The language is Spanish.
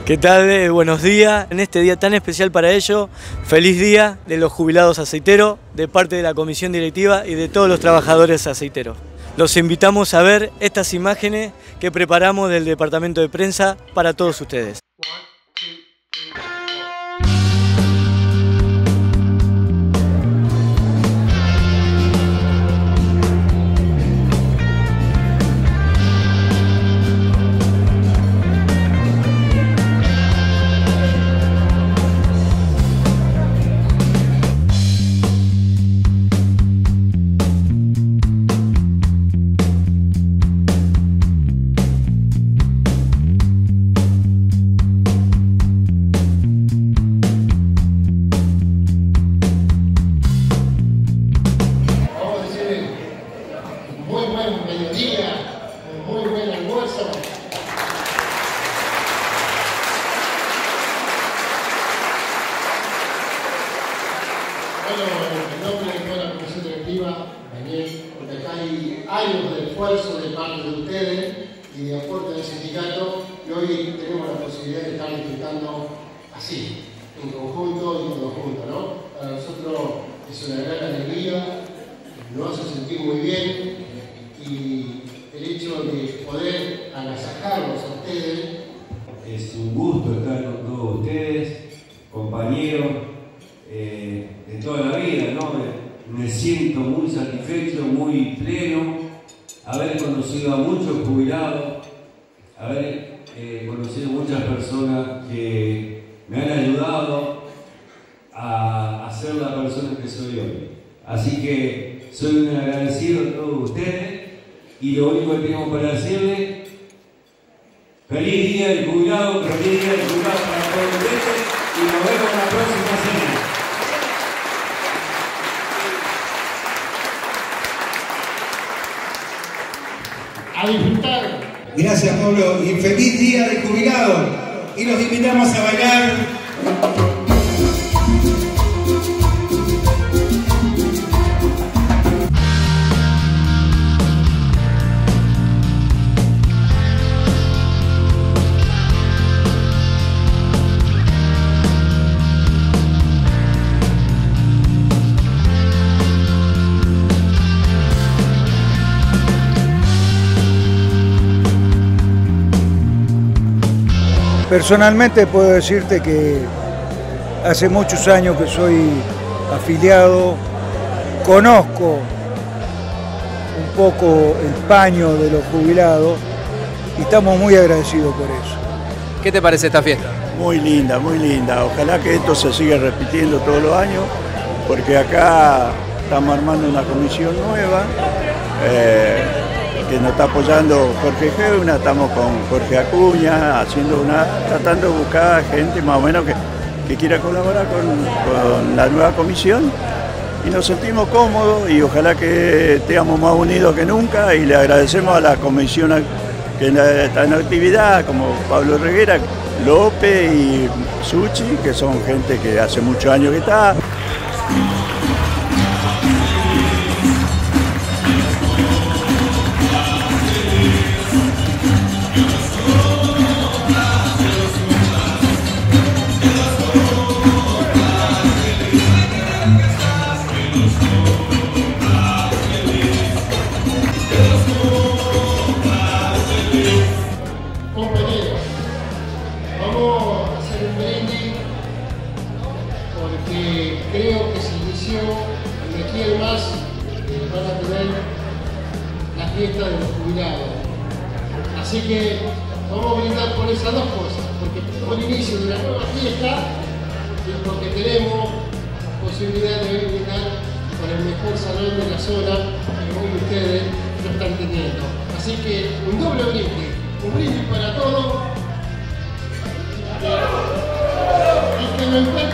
¿Qué tal? Buenos días. En este día tan especial para ellos, feliz día de los jubilados aceiteros, de parte de la comisión directiva y de todos los trabajadores aceiteros. Los invitamos a ver estas imágenes que preparamos del departamento de prensa para todos ustedes. Bueno, en nombre de toda la comisión directiva, Daniel, porque acá hay años de esfuerzo de parte de ustedes y de aporte del sindicato, y hoy tenemos la posibilidad de estar disfrutando así, en conjunto y en conjunto, ¿no? Para nosotros es una gran alegría, nos hace sentir muy bien, y el hecho de poder agasajarlos a ustedes. Es un gusto estar con todos ustedes, compañeros, de toda la vida, ¿no? Me siento muy satisfecho, muy pleno, haber conocido a muchos jubilados, haber conocido muchas personas que me han ayudado a ser la persona que soy hoy. Así que soy un agradecido a todos ustedes y lo único que tengo para decirles: feliz día del jubilado, feliz día del jubilado para todos ustedes y nos vemos la próxima semana. A disfrutar. Gracias, Pablo, y feliz día del jubilado. Y los invitamos a bailar. Personalmente puedo decirte que hace muchos años que soy afiliado, conozco un poco el paño de los jubilados y estamos muy agradecidos por eso. ¿Qué te parece esta fiesta? Muy linda, muy linda. Ojalá que esto se siga repitiendo todos los años, porque acá estamos armando una comisión nueva que nos está apoyando Jorge Geuna, estamos con Jorge Acuña, tratando de buscar gente más o menos que quiera colaborar con la nueva comisión, y nos sentimos cómodos y ojalá que estemos más unidos que nunca, y le agradecemos a la comisión que está en actividad, como Pablo Reguera, López y Suchi, que son gente que hace muchos años que está. Compañeros, vamos a hacer un brindis porque creo que se inició y de aquí en más van a tener la fiesta de los jubilados. Así que vamos a brindar por esas dos cosas, porque por el inicio de la nueva fiesta y porque tenemos posibilidad de brindar con el mejor salón de la zona que hoy ustedes lo están teniendo. Así que un doble brindis. Un brindis para todos y que lo